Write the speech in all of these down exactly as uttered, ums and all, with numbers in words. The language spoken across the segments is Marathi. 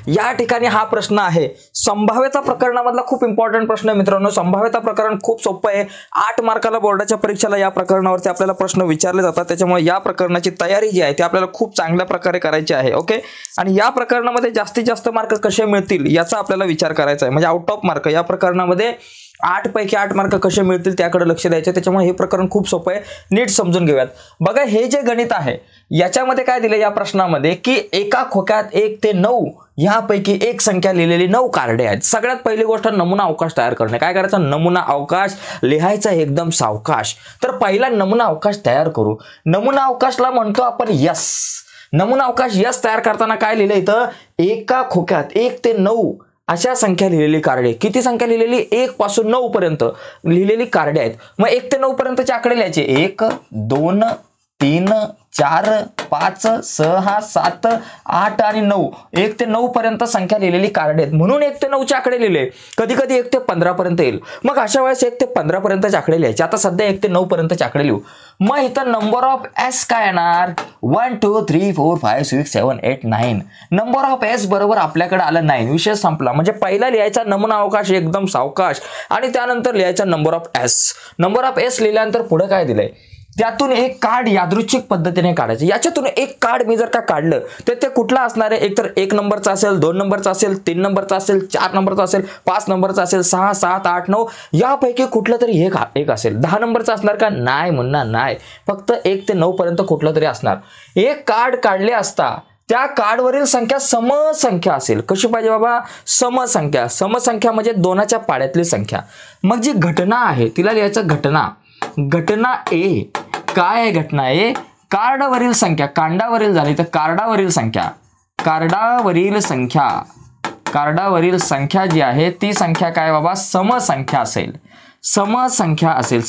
या ठिकाणी हा प्रश्न आहे संभाव्यता प्रकरणामधला खूप इम्पॉर्टंट प्रश्न आहे मित्रांनो। संभाव्यता प्रकरण खूप सोपं आहे, आठ मार्काला बोर्डाच्या परीक्षेला या प्रकरणावरती आपल्याला प्रश्न विचारले जातात, त्याच्यामुळे या प्रकरणाची तयारी जी आहे ती आपल्याला खूप चांगल्या प्रकारे करायची आहे। ओके, आणि या प्रकरणामध्ये जास्तीत जास्त मार्क कसे मिळतील याचा आपल्याला विचार करायचा आहे, म्हणजे आउट ऑफ मार्क या प्रकरणामध्ये आठ पैकी आठ मार्क कसे मिळतील त्याकडे लक्ष द्यायचे, त्याच्यामुळे हे प्रकरण खूप सोपं आहे, नीट समजून घेऊयात। बघा हे जे गणित आहे याच्यामध्ये काय दिले या प्रश्नामध्ये की एका खोक्यात एक ते नऊ यापैकी एक संख्या लिहिलेली नऊ कार्डे आहेत। सगळ्यात पहिली गोष्ट नमुना अवकाश तयार करणे। काय करायचं, नमुना अवकाश लिहायचा एकदम सावकाश। तर पहिला नमुना अवकाश तयार करू। नमुना अवकाशला म्हणतो आपण यस। नमुना अवकाश यस तयार करताना काय लिहिलं इथं, एका खोक्यात एक ते नऊ अशा संख्या लिहिलेली कार्डे। किती संख्या लिहिलेली, एक पासून नऊ पर्यंत लिहिलेली कार्डे आहेत। मग एक ते नऊ पर्यंतचे आकडे लिहायचे, एक दोन तीन चार पाच सहा सात आठ आणि नऊ, एक ते नऊ पर्यंत संख्या लिहिलेली कार्डे आहेत, म्हणून एक ते नऊचे आकडे लिहिले। कधी कधी एक ते पंधरा पर्यंत येईल, मग अशा वेळेस एक ते पंधरा पर्यंतचे आकडे लिहायचे। आता सध्या एक ते नऊ पर्यंतचे आकडे लिहू। मग इथं नंबर ऑफ एस काय येणार, one two three four five six seven eight nine. Number of S बरोबर आपल्याकडे आलं नाईन, विषय संपला। म्हणजे पहिला लिहायचा नमुना अवकाश एकदम सावकाश आणि त्यानंतर लिहायचा number of S. Number of S लिहिल्यानंतर पुढे काय दिलंय, त्यातून एक कार्ड यादृच्छिक पद्धतीने काढायचं। याच्यातून एक कार्ड मी जर का काढलं तर ते कुठला असणार आहे, एकतर एक नंबरचा असेल, दोन नंबरचा असेल, तीन नंबरचा असेल, चार नंबरचा असेल, पाच नंबरचा असेल, सहा सात आठ नऊ यापैकी कुठलं तरी एक एक असेल। दहा नंबरचा असणार का, नाही म्हणणार नाही, फक्त एक ते नऊ पर्यंत कुठलं तरी असणार। एक कार्ड काढले असता त्या कार्डवरील संख्या समसंख्या असेल। कशी पाहिजे बाबा, समसंख्या। समसंख्या म्हणजे दोनाच्या पाड्यातली संख्या। मग जी घटना आहे तिला लिहायचं घटना। घटना ए काय आहे, घटना ए कार्डावरील संख्या, कांडावरील झाली तर कार्डावरील संख्या, कार्डावरील संख्या, कार्डावरील संख्या जी आहे ती संख्या काय बाबा, समसंख्या असेल। समसंख्या असेल,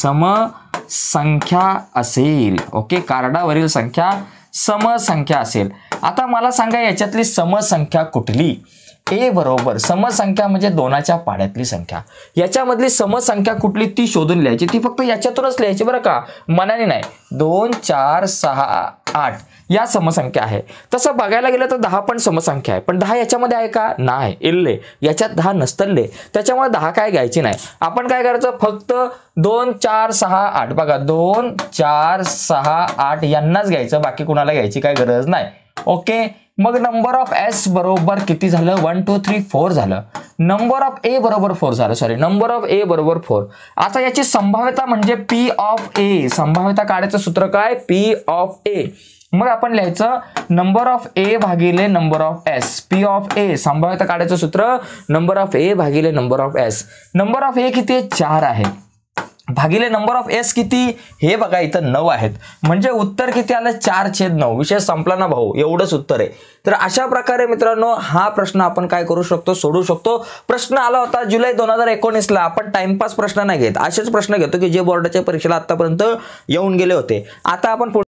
समसंख्या असेल। ओके, कार्डावरील संख्या समसंख्या असेल। आता मला सांगा याच्यातली समसंख्या कुठली, ए बरोबर समसंख्या म्हणजे दोनाच्या पाड्यातली संख्या। याच्यामधली समसंख्या कुठली ती शोधून लिहायची, ती फक्त याच्यातूनच लिहायची बरं का, मनाने नाही। दोन चार सहा आठ या समसंख्या आहे। तसं बघायला गेलं तर दहा पण समसंख्या आहे, पण दहा याच्यामध्ये आहे का, नाही, इल्ले याच्यात दहा नसतले, त्याच्यामुळे दहा काय घ्यायची नाही। आपण काय करायचं, फक्त दोन चार सहा आठ, बघा दोन चार सहा आठ यांनाच घ्यायचं, बाकी कुणाला घ्यायची काय गरज नाही। ओके, मग नंबर ऑफ एस बरोबर किती झालं, वन टू थ्री फोर झालं। नंबर ऑफ ए बरोबर फोर झालं, सॉरी नंबर ऑफ ए बरोबर फोर। आता याची संभाव्यता म्हणजे पी ऑफ ए, संभाव्यता काढायचं सूत्र काय, पी ऑफ ए। मग आपण लिहायचं नंबर ऑफ ए भागिले number of S, P of A संभाव्यता काढायचं सूत्र नंबर ऑफ ए भागिले number of S. Number of A किती आहे, चार आहे, भागिले नंबर ऑफ एस किती, हे बघा इथं नऊ आहेत, म्हणजे उत्तर किती आलं, चार छेद नऊ। विषय संपला ना भाऊ, एवढंच उत्तर आहे। तर अशा प्रकारे मित्रांनो हा प्रश्न आपण काय करू शकतो, सोडू शकतो। प्रश्न आला होता जुलै दोन हजार एकोणीस ला, आपण टाइमपास प्रश्न नाही घेत, असेच प्रश्न घेतो की जे बोर्डाच्या परीक्षेला आतापर्यंत येऊन गेले होते। आता आपण